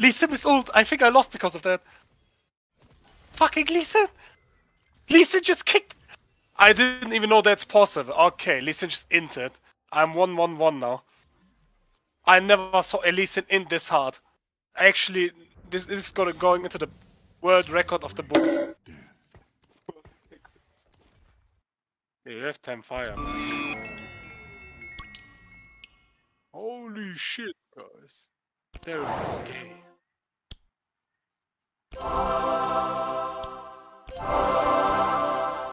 Lee Sin is ult. I think I lost because of that. Fucking Lee Sin. Lee Sin just kicked. I didn't even know that's possible. Okay, Lee Sin just inted. I'm 1-1-1 now. I never saw a Lee Sin int this hard. Actually, this is going into the world record of the books. You have 10 fire, man. Holy shit, guys. Very nice game.